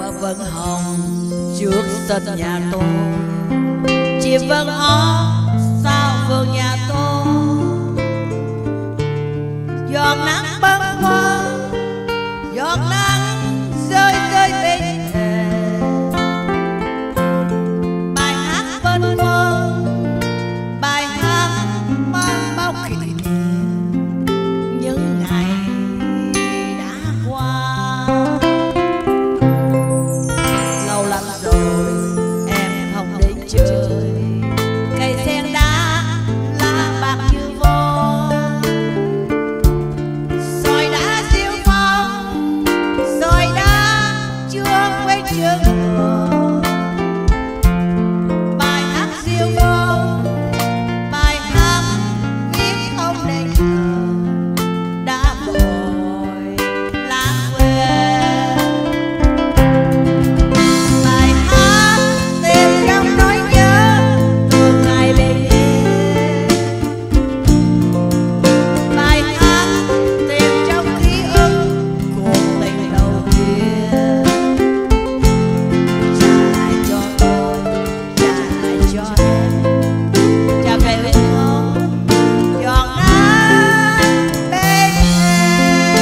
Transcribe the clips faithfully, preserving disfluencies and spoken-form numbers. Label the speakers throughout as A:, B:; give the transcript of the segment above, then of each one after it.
A: Hoa vẫn hồng trước sân nhà tôi, chim vẫn hót sau vườn nhà tôi. Giọt nắng bâng khuâng, giọt nắng rơi rơi bên thềm. Bài hát bâng khuâng, bài hát mang bao kỷ niệm những ngày đã qua. Lâu lắm rồi em không đến chơi, cây sen đá lá bạc như vôi. Sỏi đá diêu phong, sỏi đá chưa quên chưa ngờ. Bài hát diêu phong, bài hát biết không nên ngờ đã vội lãng quên. Bài hát tìm trong nỗi nhớ từ ngày bình yên. Bài hát tìm trong ký ức cuộc tình đầu tiên. Trả lại cho tôi, trả lại cho em, trả về bên không giọt nắng bên em.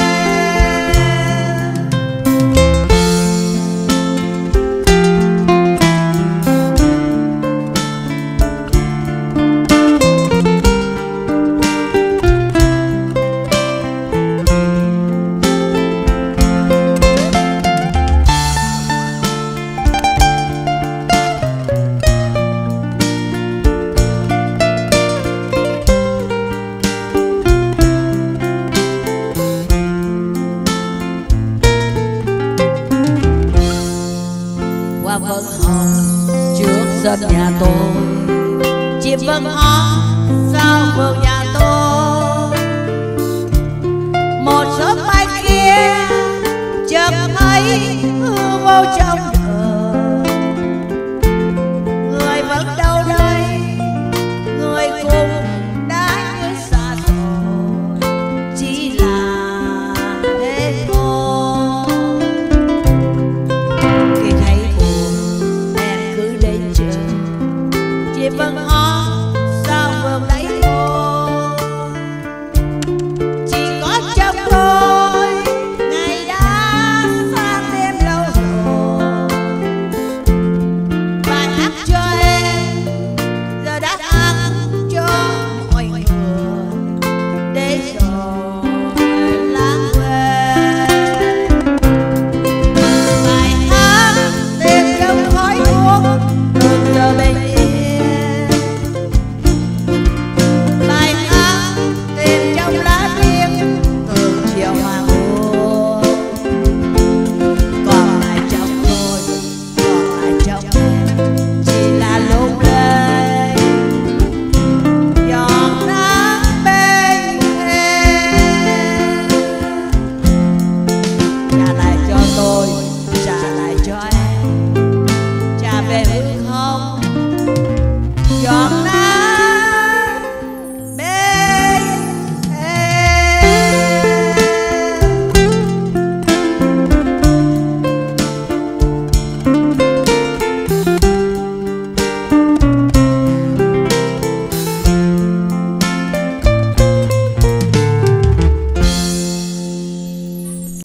A: Hoa vẫn hồng trước sân nhà tôi, chim vẫn hót sau vườn nhà